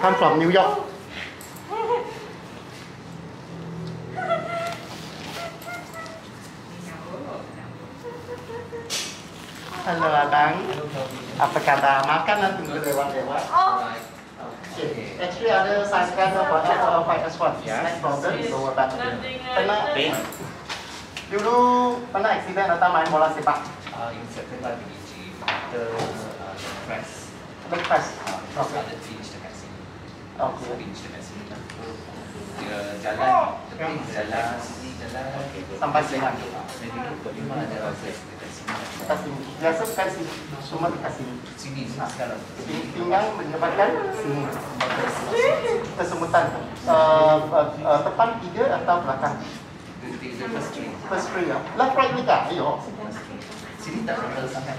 come from New York. Halo Abang, apa kata makan tunggu lewat-lewat? Okay. Actually ada size scanner for L5S1. Next problem, lower back. Pernah dulu pernah accident atau main bola sepak? Inserted by BG after the press. The press. Okay. Ada pinch dekat sini. Okay. Pinch dekat sini. Dia jalan, jalan sini jalan. Sampai sini. Jadi memang ada press dekat sini. Dekat sini. Biasa dekat sini. Semua dekat sini. Sini sekarang. Pinggang menyebabkan sini. Kesemutan. Depan tiga atau belakang? First three ya. Left right ni kah? Ayo. Sini tak sampai sangat.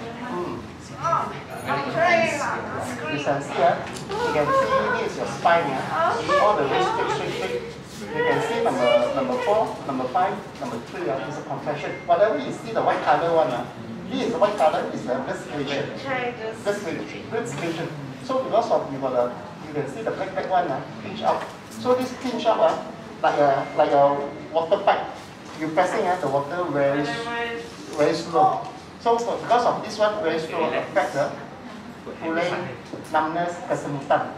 You can see, you can see this is your spine, all the way straight. You can see number 4, number 5, number 3 is a compression. Whatever you see the white color one, this is the white color is the blood circulation. So because of you can see the black one pinch out. So this pinch out like a water pipe. You pressing the water very slow. So because of this one very slow affect the pulling, numbness, kesemutan.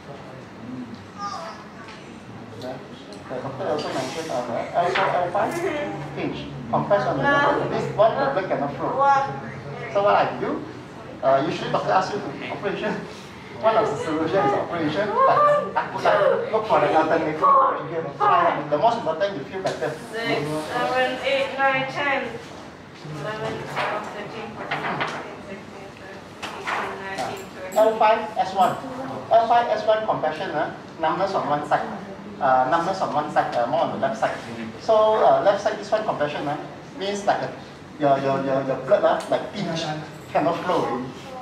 The doctor also mentioned on L5 pinch, compress on the level. This one the blood cannot flow. So what I do? Usually doctor asks you to operation. One of the solutions is operation, but look for the alternative. The most important you feel better. 6, 7, 8, 9, 10. 11, 12, 13, 14, 15, 16, 17, 18, 19, 20. L5S1. L5S1 compression, numbers on one side. More on the left side. So left side, this one compression means like your blood like pinch, cannot flow.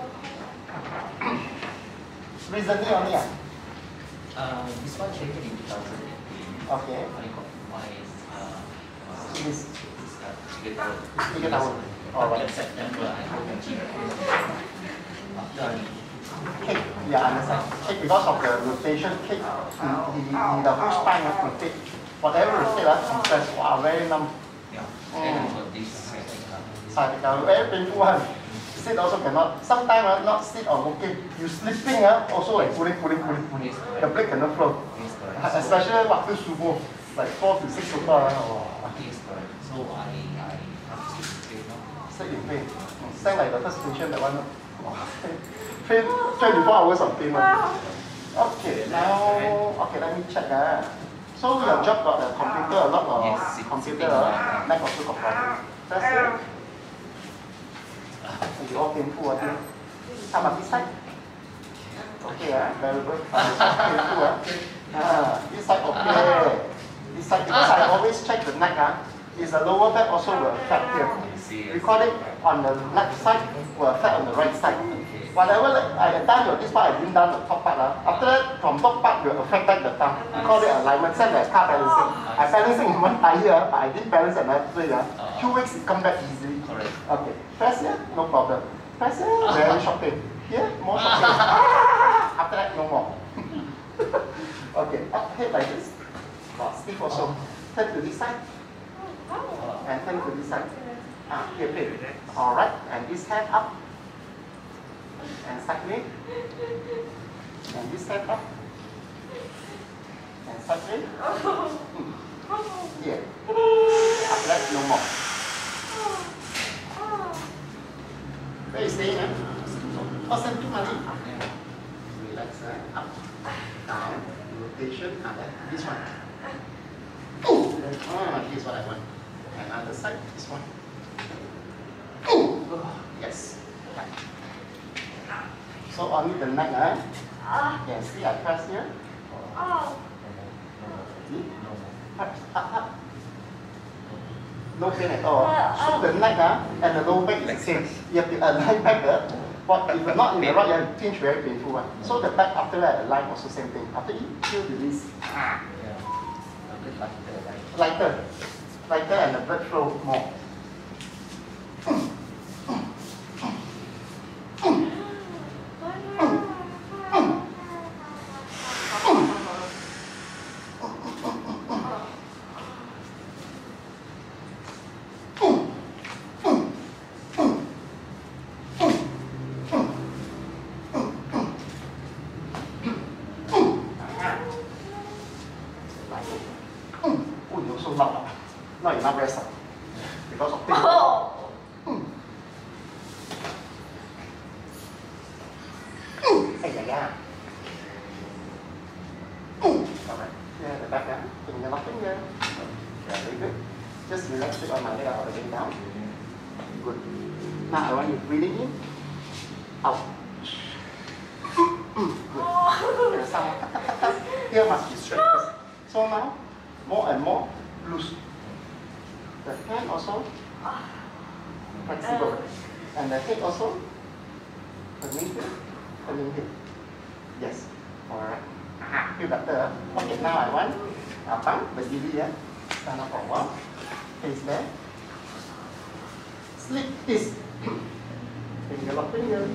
Recently only This one changed in 2018. Okay. This 3 tahun. Oh, right. September I go to gym. After Kick, yeah, understand. Kick because of the rotation, kick, the whole spine rotate. Whatever rotate, compress, wow, very numb. yeah, and for this Sciatica, very painful one. Sit also cannot. Sometimes not sit or walking. You sleeping also like pulling. The blood cannot flow. is correct. Especially after sumo, like 4 to 6 o'clock. Is correct. So I have to stay now. Sit in pain. Sound like the first patient that one. Pain, 24 hours of pain. Okay, now, let me check. So your job got a computer, a lot of Yes, computer, neck also got problem. That's it. You all painful, I think. How about this side? Okay, very good. Painful, this side okay. This side, because I always check the neck, is the lower back also will affect here. We call it on the left side, will affect on the right side. Whatever I done this part, I didn't done the top part. After that, from top part, will affect back the thumb. We call it alignment, same like car balancing. I balancing in one tire, but I didn't balance another way. 2 weeks, it come back easily. Correct. Okay, press here, no problem. Press here, very short pain. Here, more short pain. After that, no more. Okay, up head like this. Stiff also. Turn to this side. And turn to this side. Here, pain. Alright, and this hand up. And side leg. And this hand up. And side leg. Here. After that, no more. Where is staying? Send to money. Relax. Up, down, rotation. This one. Here's what I want. And other side, this one. Yes. So only the neck, yeah, see I press here. See? Up. No pain at all. So the neck and the lower back is the same. You have to align back. But if you're not in the right, you have to pinch very painful one. So the back after that, align also same thing. After you feel release. Lighter and the blood flow more. so loud. Not enough rest because of pain. Alright, yeah, the back down. Finger lock finger. Yeah, very good. Just relax it on my leg all the way down. Good. Now I want you breathing in, out. Good. And some here must be straight first. So now, more and more loose. The hand also flexible, and the head also turning here, turning here. Yes. Alright. Feel better. Okay, now I want abang berdiri ya. Stand up for a while. Face there. Slip this. Finger lock finger.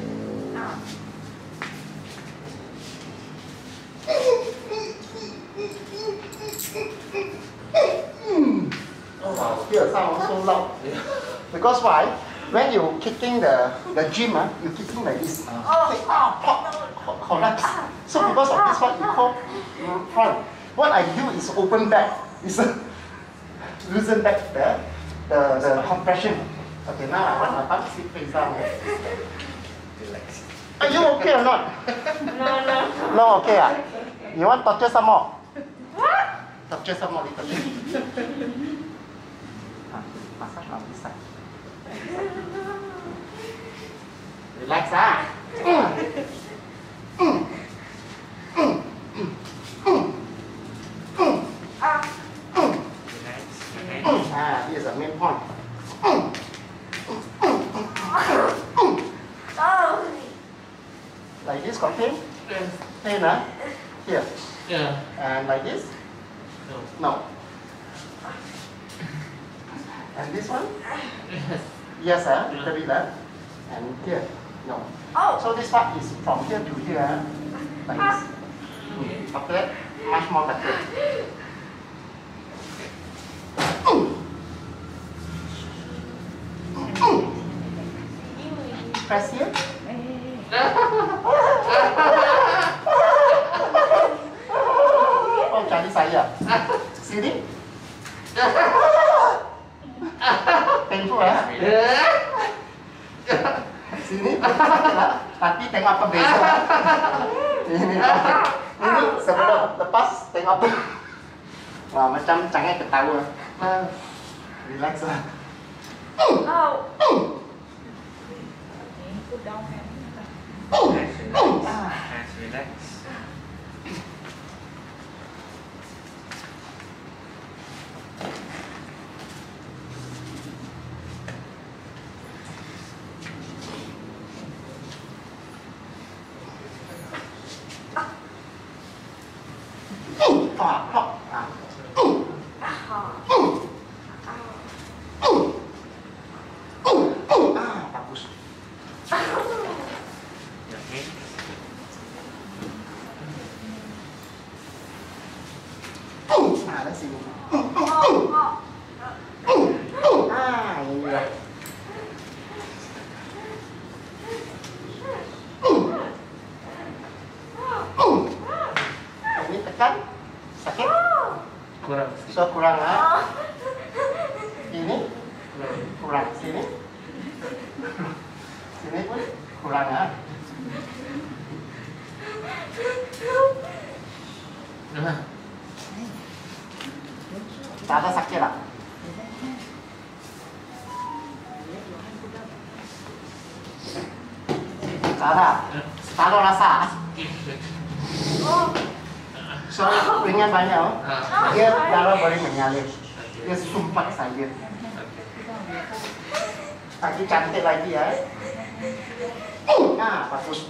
Wow, here sound so loud. Because why? When you kicking the gym, you kicking like this. Collapse. So because of this, what you call front. What I do is open back. Is loosen back the compression. Okay, now I want my arm sit face down. Relax. Are you okay or not? No. No, okay. You want torture some more? What? Torture some more little bit. Massage on this side. Relax, Here's the main point. Like this, got pain? Yes. Pain, Here. Yeah. And like this? No. No. And this one? Yes. Yes, little bit, And here? No. So this part is from here to here, like this. After that, much more better. Press here. Oh, cari saya. Sini. Painful, Sini. Tapi tengok apa besok. Ini sebelum lepas tengok apa. Wah, macam canggih ketawa. Relax lah. Put down hand. Hands relax. Bagus. Your hands. Dari sini. Ini lah. Ini tekan, sakit, Kurang. so kurang Ini kurang, sini pun kurang Tak ada sakit lah. Cara, taruh rasa. So ringan banyak, dia darah boleh mengalir. Dia sumpat saja. Kaki cantik lagi bagus.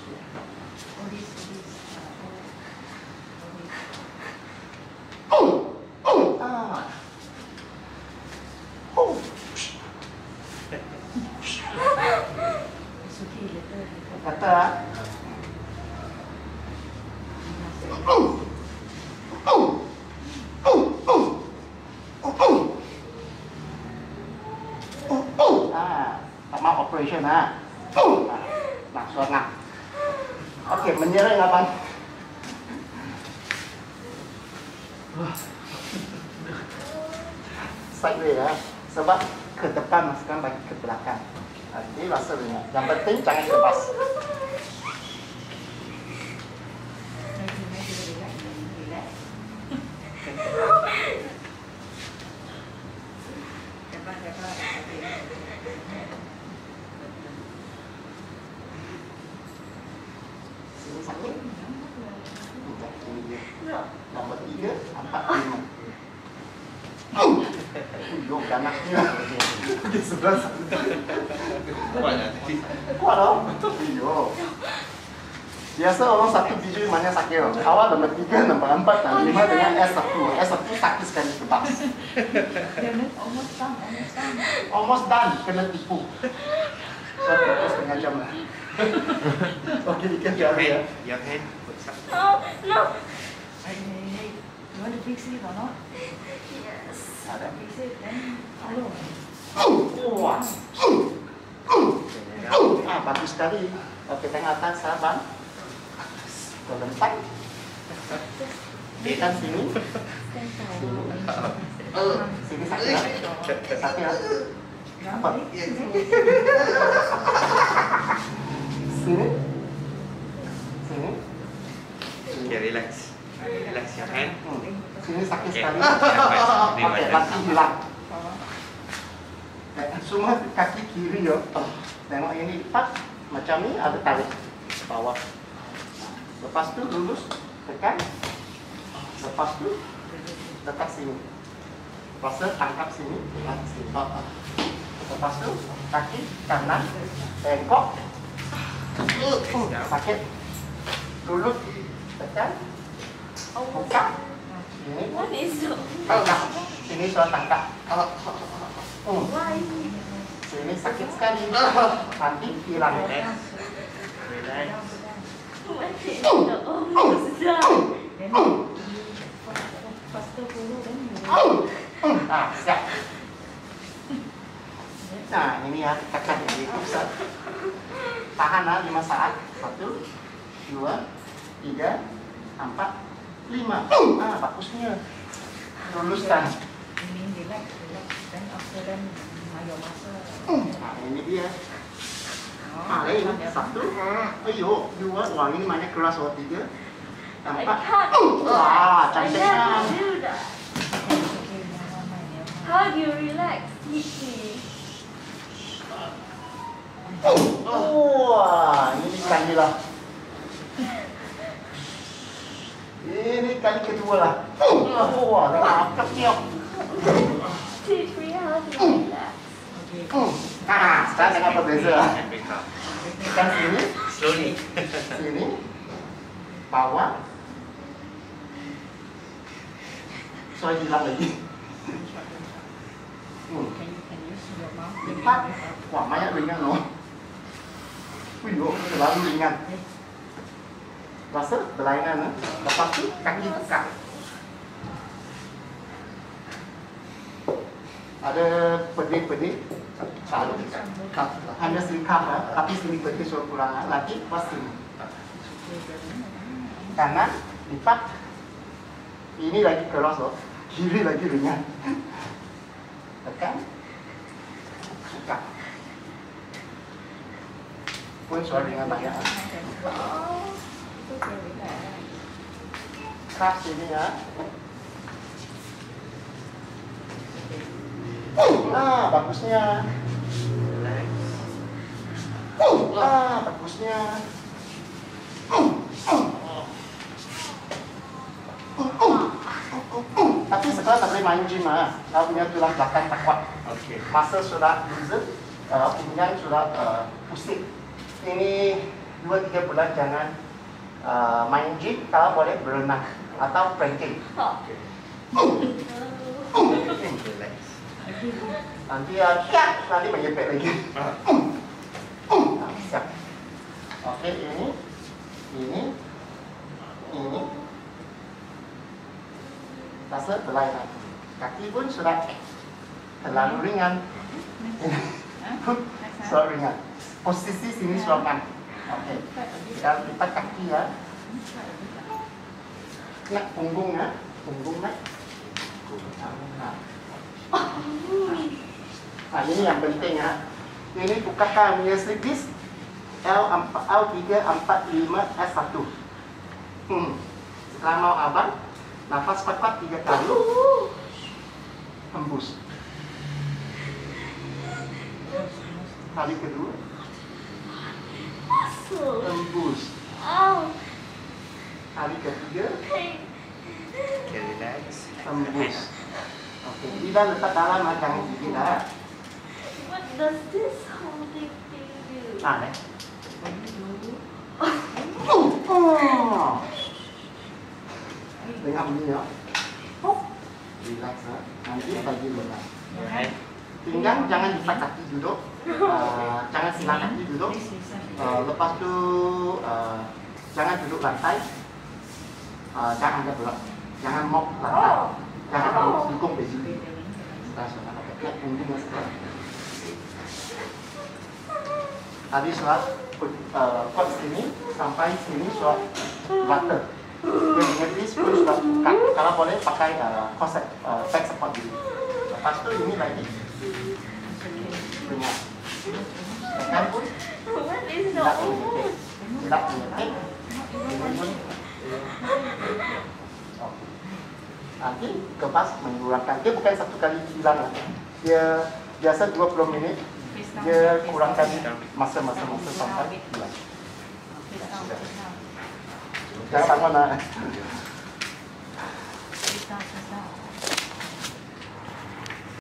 Kata sama operation langsung Oke, menyerang abang. Sideway ya. Sebab ke depan maksudkan bagi ke belakang. Jadi rasa ringan. Yang penting jangan lepas. Sini sakit. Ini dia. Nombor 3, 4, 5. Yo, ganaknya. Di sebelah sana. Kuat nanti. Kuat loh. Yo. Biasa orang satu biji mana sakit loh. Awal nombor 3, nombor 4, dan 5 dengan S1. S1 sakit sekali lepas. Almost done. Kena tipu. So, terus setengah jam lah. Okey, ikan jari ya. Your hand. Oh, no. You want to fix it or not? Yes. Ada. Fix it, then follow. Wah. Bagus sekali. Okey, tengok atas sahabat. Terlentak. Ikan sini. Sini sakit lah. Sakit lah. Apa? Sini. Sini. Okay, relax. Relax your hand. Sini sakit Okay. sekali. Okey, Okey, kaki hilang. Semua kaki kiri yo. Tengok ini lipat macam ni ada tarik bawah. Lepas tu lurus tekan. Lepas tu letak sini. Lepas tu tangkap sini, tekan sini. Lepas tu kaki kanan bengkok. Sakit. Lurus tekan. Buka. Ini. What is it? Tangkap. Sini sudah tangkap. Why? Sini sakit sekali. Nanti hilang. Relax. Relax. Why is it almost done? Then faster follow, then you Siap. Nah, ini ya tekan ini pusat. Tahan 5 saat. 1, 2, 3, 4, 5. Bagusnya. Luluskan. you mean relax. Then after that, your muscle. Ini dia. Ini 1. Ayo, 2. Wah, ini banyak keras. 3, 4. I can't. Wah, I cantiknya. never do that. Okay, never mind. How do you relax? Teach me. Wah, ini kali lah. Ini kali kedua lah. Wah, dengan akapnya. Teach me how to relax. Sekarang tengok apa beza. And wake up. Tekan sini, Slowly. sini, bawah. So hilang lagi. Can you see your mouth? Lipat. Wah, banyak ringan loh. Wih, terlalu ringan. Rasa berlainan. Lepas tu kaki tekan. Ada pedih-pedih. Hanya selingkap ya, tapi sini pedih suruh kurang. Lagi pas sini. Kanan, lipat. Ini lagi keras loh. Kiri lagi ringan. Tekan. Buka. Pun suara ringan banyak. Oh. Keras sini ya. Bagusnya. Relax. Bagusnya. Tapi sekarang tak boleh main gym lah. Kau punya tulang belakang tak kuat. Okay. Masa sudah loosen, pinggang sudah pusing. Ini 2-3 bulan jangan main gym, kalau boleh berenang atau planking. Relax. Nanti nanti menyepet lagi. Siap. Oke, ini. Rasa berlainan. Kaki pun sudah terlalu ringan. Sudah ringan. Posisi sini sudah aman. Oke. Sekarang kita kaki ya. Nak punggung ya. Punggung nak. Nah. Nah, ini yang penting ya. Ini bukakan punya slip disc L345S1. Setelah mau abang, nafas kuat-kuat 3 kali. Hembus. Kali kedua. Hembus. Kali ketiga. Okay, relax. Hembus. Oke, lidah letak dalam, jangan gigit ya. What does this holding thing do? Nah, nih. Dengan bunyi ya. Relax ya. Nanti bagi lelah. Alright. Pinggang jangan diikat kaki duduk. Jangan silang kaki duduk. Lepas tu jangan duduk lantai. Jangan angkat berat. Jangan mok lantai. Jangan dukung besi. Setelah naik punggung setelah. Tadi surat kot sini sampai sini surat butter. Yang ini pun surat buka. Kalau boleh pakai corset back support dulu. Lepas tu ini lagi. Ingat. Tekan pun What is tidak the menyetik. Tidak menyetik. Nanti kepas mengeluarkan. Dia bukan satu kali hilang. Dia biasa 20 minit. Dia kurangkan masa-masa sampai hilang. Jangan bangun lah.